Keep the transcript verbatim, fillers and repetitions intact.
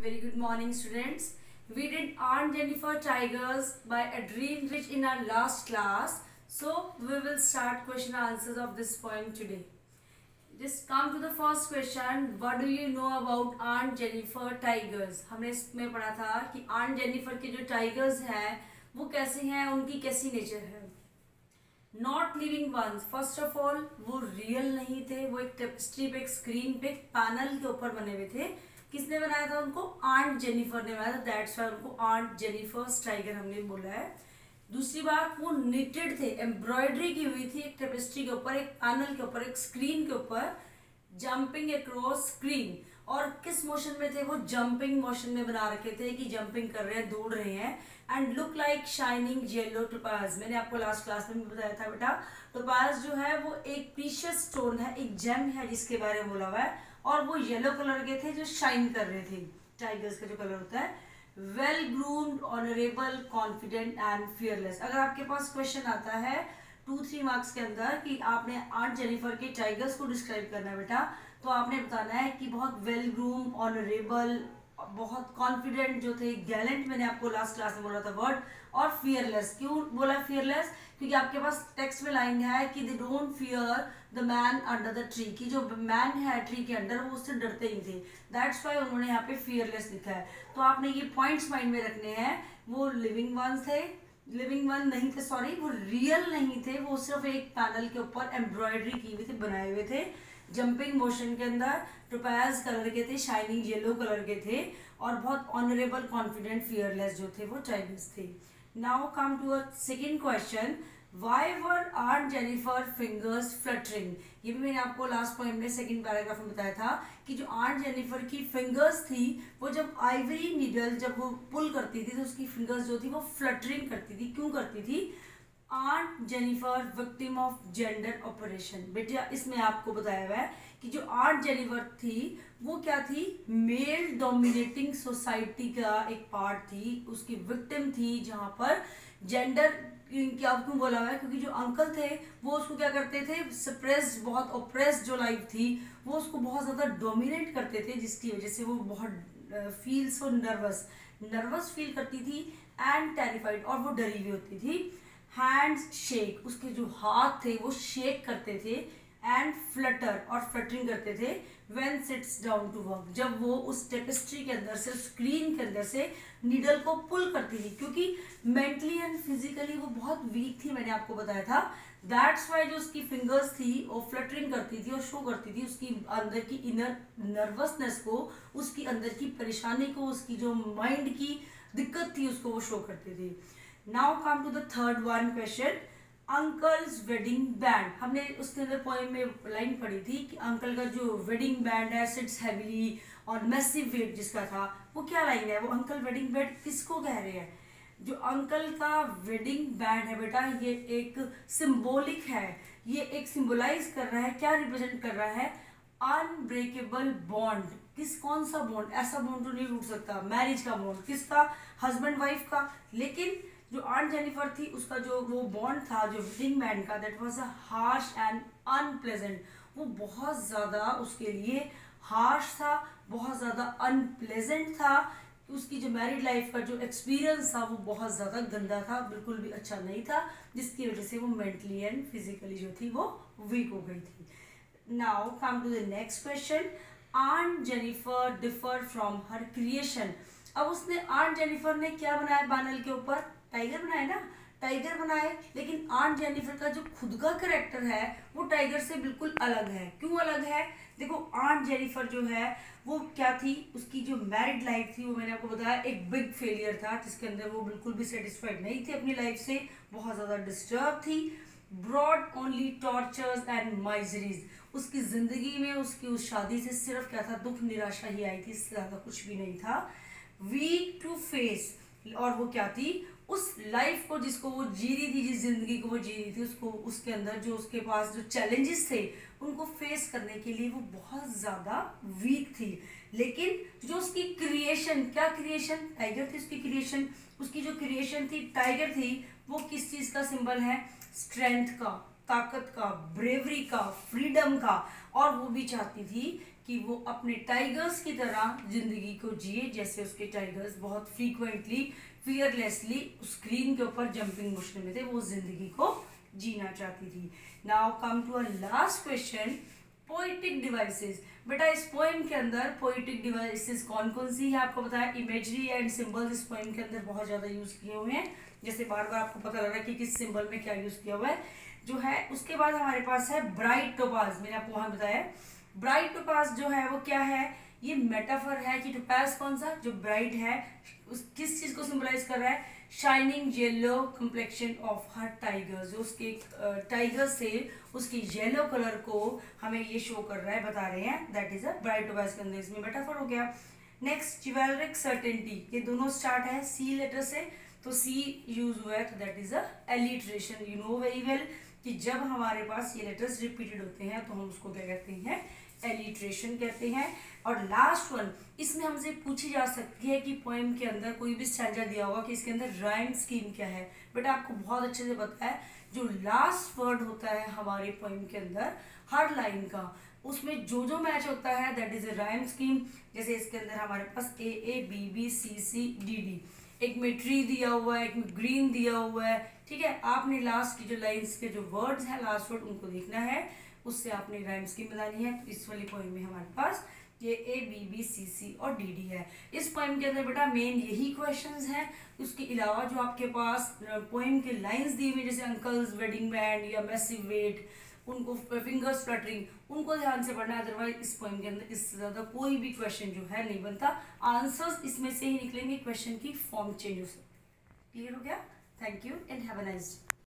Very good morning, students. We did Aunt Jennifer Tigers by A Dream Rich in our last class. So we will start question answers of this poem today. Just come to the first question. What do you know about Aunt Jennifer Tigers? हमने इसमें पढ़ा था कि Aunt Jennifer के जो tigers हैं वो कैसे हैं, उनकी कैसी नेचर है. Not living ones, first of all वो रियल नहीं थे, वो एक टेपेस्ट्री पे, एक स्क्रीन पे, एक पैनल के ऊपर बने हुए थे. किसने बनाया था उनको? आंट जेनिफर ने बनाया था. दैट्स वाई उनको आंट जेनिफर टाइगर हमने बोला है. दूसरी बात, वो निटेड थे, एम्ब्रॉयडरी की हुई थी एक टेपेस्ट्री के ऊपर, एक पैनल के ऊपर, एक स्क्रीन के ऊपर, जंपिंग अक्रॉस स्क्रीन. और किस मोशन में थे वो? जंपिंग मोशन में बना रखे थे कि जंपिंग कर रहे हैं, दौड़ रहे हैं. And look like shining yellow topaz. मैंने आपको लास्ट क्लास में भी बताया था बेटा, टोपाज जो है वो एक प्रीशियस स्टोन है, एक जेम है जिसके बारे में बोला हुआ है. और वो येलो कलर के थे जो शाइन कर रहे थे. टाइगर्स का जो कलर होता है, well groomed, honourable, confident and fearless. अगर आपके पास क्वेश्चन आता है टू थ्री मार्क्स के अंदर कि आपने आंट जेनिफर के टाइगर्स को डिस्क्राइब करना है बेटा, तो आपने बताना है कि बहुत वेल ग्रूम, ऑनरेबल, बहुत कॉन्फिडेंट जो थे, गैलेंट, मैंने आपको लास्ट क्लास में बोला था वर्ड, और फियरलेस. क्यों बोला फियरलेस? क्योंकि आपके पास टेक्स्ट में लाइन है कि they don't fear the man under the tree, कि जो मैन है ट्री के अंडर वो उससे डरते ही थे. दैट्स वाई उन्होंने यहाँ पे फियरलेस लिखा है. तो आपने ये पॉइंट्स माइंड में रखने हैं. वो लिविंग वंस थे, लिविंग वन नहीं थे, सॉरी, वो रियल नहीं थे, वो सिर्फ एक पैनल के ऊपर एम्ब्रॉयडरी की हुई थी, बनाए हुए थे. जंपिंग मोशन के अंदर टोपाज कलर के थे, शाइनिंग येलो कलर के थे, और बहुत ऑनरेबल, कॉन्फिडेंट, फियरलेस जो थे वो टाइगर्स थे. Now come to a second question. Why were aunt Jennifer fingers fluttering? ये भी मैंने आपको लास्ट पोएम में सेकंड पैराग्राफ में बताया था कि जो आंट जेनिफर की फिंगर्स थी वो जब आइवरी नीडल जब वो पुल करती थी तो उसकी फिंगर्स जो थी वो फ्लटरिंग करती थी. क्यों करती थी? Aunt Jennifer victim of gender operation. बेटा इसमें आपको बताया हुआ है कि जो आंट जेनिफर थी वो क्या थी? मेल डोमिनेटिंग सोसाइटी का एक पार्ट थी, उसकी विक्टिम थी, जहां पर जेंडर क्या क्यों बोला हुआ है? क्योंकि जो अंकल थे वो उसको क्या करते थे? सप्रेस्ड, बहुत ओप्रेस्ड जो लाइफ थी वो उसको बहुत ज़्यादा डोमिनेट करते थे, जिसकी वजह से वो बहुत feel so nervous nervous feel करती थी एंड टेरिफाइड, और वो डरी हुई होती थी. हैंड्स शेक, उसके जो हाथ थे वो शेक करते थे, एंड फ्लटर, और फ्लटरिंग करते थे. When sits down to work, जब वो उस टेपेस्ट्री के अंदर से, स्क्रीन के अंदर से नीडल को पुल करती थी, क्योंकि मेंटली एंड फिजिकली वो बहुत वीक थी, मैंने आपको बताया था. दैट्स वाई जो उसकी फिंगर्स थी वो फ्लटरिंग करती थी और शो करती थी उसकी अंदर की इनर नर्वसनेस को, उसकी अंदर की परेशानी को, उसकी जो माइंड की दिक्कत थी उसको वो शो करती थी. Now come to the third one question. Uncles wedding band. हमने उसके अंदर पोएम में लाइन पढ़ी थी कि अंकल का जो वेडिंग बैंड है सिट्स हैवीली और मैसिव वेट जिसका था, वो क्या लाइन है? वो अंकल वेडिंग बैंड किसको कह रहे हैं? जो अंकल का वेडिंग बैंड है बेटा, ये एक सिंबॉलिक है, ये एक सिंबलाइज कर रहा है, क्या रिप्रेजेंट कर रहा है? Unbreakable bond. किस, कौन सा बॉन्ड? ऐसा बॉन्ड तो नहीं टूट सकता, मैरिज का बॉन्ड. किसका? हस्बैंड वाइफ का. लेकिन जो आंट जेनिफर थी उसका जो वो बॉन्ड था, जो वेडिंग बैंड का, that was a harsh and unpleasant. वो बहुत ज़्यादा उसके लिए हार्श था, बहुत ज़्यादा अनप्लेजेंट था. उसकी जो मैरिड लाइफ का जो एक्सपीरियंस था वो बहुत ज़्यादा गंदा था, बिल्कुल भी अच्छा नहीं था, जिसकी वजह से वो मेंटली एंड फिजिकली जो थी वो वीक हो गई थी. Now come to the next question. Aunt Jennifer differ from her creation. अब उसने, आंट जेनिफर ने क्या बनाया पैनल के ऊपर? टाइगर बनाए ना, टाइगर बनाए. लेकिन आंट जेनिफर का जो खुद का करेक्टर है वो टाइगर से बिल्कुल अलग है. क्यों अलग है? देखो, आंट जेनिफर जो है वो क्या थी? उसकी जो मैरिड लाइफ थी वो मैंने आपको बताया एक बिग फेलियर था, जिसके अंदर वो बिल्कुल भी सेटिस्फाइड नहीं थी अपनी लाइफ से, बहुत ज़्यादा डिस्टर्ब थी. Broad only tortures and miseries. उसकी ज़िंदगी में, उसकी उस शादी से सिर्फ क्या था? दुख, निराशा ही आई थी, इससे ज़्यादा कुछ भी नहीं था. वीक टू फेस, और वो क्या थी? उस लाइफ को जिसको वो जी रही थी, जिस जिंदगी को वो जी रही थी, उसको, उसके अंदर जो उसके पास जो चैलेंजेस थे उनको फेस करने के लिए वो बहुत ज़्यादा वीक थी. लेकिन जो उसकी क्रिएशन, क्या क्रिएशन? टाइगर थी उसकी क्रिएशन. उसकी जो क्रिएशन थी टाइगर थी, वो किस चीज़ का सिंबल है? स्ट्रेंथ का, ताकत का, ब्रेवरी का, फ्रीडम का. और वो भी चाहती थी कि वो अपने टाइगर्स की तरह जिंदगी को जिए, जैसे उसके टाइगर्स बहुत फ्रीक्वेंटली फियरलेसली उस स्क्रीन के ऊपर जंपिंग मोशन में थे, वो जिंदगी को जीना चाहती थी। Now come to a last question, poetic devices. बेटा इस पोएम के अंदर पोएटिक डिवाइसेस कौन कौन सी है आपको पता है। इमेजरी एंड सिंबल्स इस पोएम के अंदर बहुत ज्यादा यूज किए हुए हैं, जैसे बार बार आपको पता लग रहा है कि किस सिंबल में क्या यूज किया हुआ है जो है। उसके बाद हमारे पास है ब्राइट टोपाज। मैंने आपको वहां बताया ब्राइट टोपाज जो है वो क्या है, ये मेटाफर है कि टोपाज कौन सा, जो ब्राइट है, उस किस चीज को सिंबलाइज कर रहा है, shining yellow complexion of her tiger, जो उसके टाइगर से उसके येलो कलर को हमें ये शो कर रहा है, बता रहे हैं, that is a bright topaz के अंदर इसमें मेटाफर हो गया। नेक्स्ट चिवैलरिक सर्टेनिटी, ये दोनों स्टार्ट है सी लेटर से, तो सी यूज हुआ है, तो that is a alliteration. You know very well कि जब हमारे पास ये लेटर्स रिपीटेड होते हैं तो हम उसको क्या कहते हैं, एलिट्रेशन कहते हैं। और लास्ट वन, इसमें हमसे पूछी जा सकती है कि पोएम के अंदर कोई भी स्टैंजा दिया होगा कि इसके अंदर राइम स्कीम क्या है। बट आपको बहुत अच्छे से पता है जो लास्ट वर्ड होता है हमारे पोएम के अंदर हर लाइन का, उसमें जो जो मैच होता है that is a rhyme scheme. जैसे इसके अंदर हमारे पास A A B B C C D D, एक में ट्री दिया हुआ है, एक में ग्रीन दिया हुआ है, ठीक है। आपने लास्ट की जो लाइंस के जो वर्ड्स हैं लास्ट वर्ड उनको देखना है, उससे आपने राइम स्कीम बनानी है। तो इस वाली पोएम में हमारे पास ये ए बी बी सी सी और डी डी है। इस पोएम के अंदर बेटा मेन यही क्वेश्चंस हैं। उसके अलावा जो आपके पास पोएम के लाइंस दी हुई जैसे अंकल्स वेडिंग बैंड या मैसिव वेट, उनको फिंगर्स फ्लटरिंग, उनको ध्यान से पढ़ना है। अदरवाइज इस पोएम के अंदर इससे ज्यादा कोई भी क्वेश्चन जो है नहीं बनता। आंसर्स इसमें से ही निकलेंगे, क्वेश्चन की फॉर्म चेंज हो सकती है। क्लियर हो गया? Thank you and have a nice day.